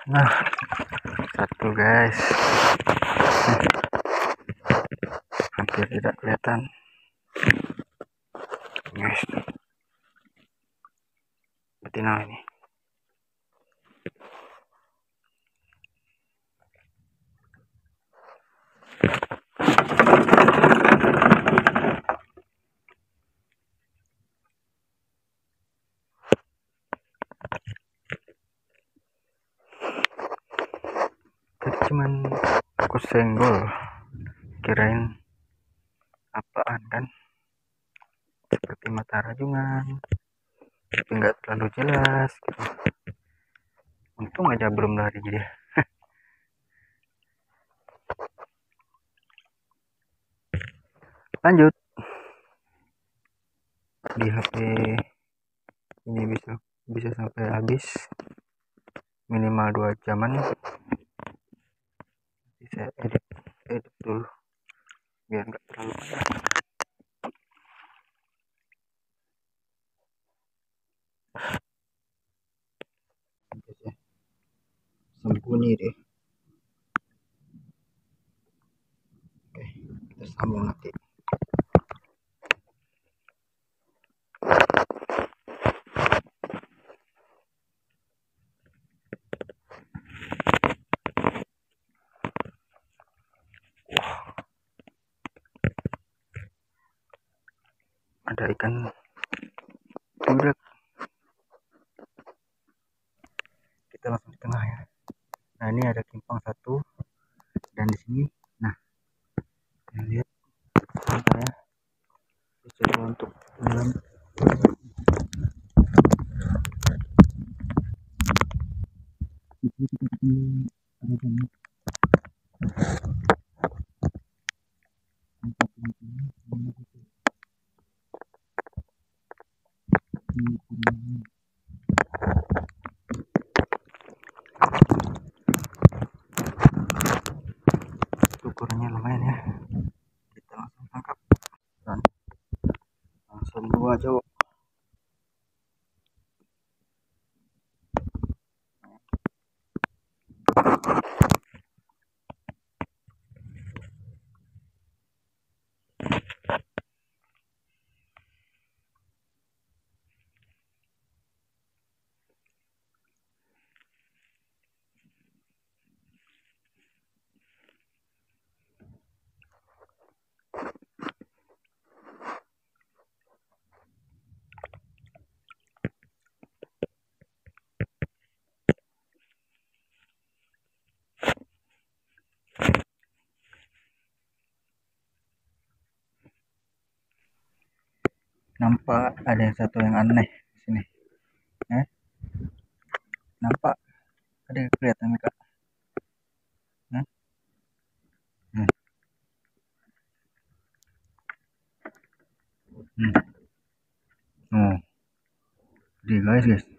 Nah, satu guys, hampir tidak kelihatan guys, betina ini. Tadi cuman aku senggol, kirain apaan kan, seperti mata rajungan, tapi nggak terlalu jelas gitu. Untung aja belum lari dia. Lanjut, di HP ini bisa sampai habis minimal 2 jaman. Nanti saya edit dulu biar nggak terlalu panas. Sembunyi deh. Oke, kita sambung nanti. Ada ikan budak. Kita langsung di tengah ya. Nah, ini ada kimpang satu dan di sini, nah, lihat saya coba untuk dalam ukurannya lumayan ya. Kita langsung tangkap dan langsung dua cowok. Nampak ada yang satu yang aneh di sini. Nampak ada yang kelihatan kak. Oh, dia guys.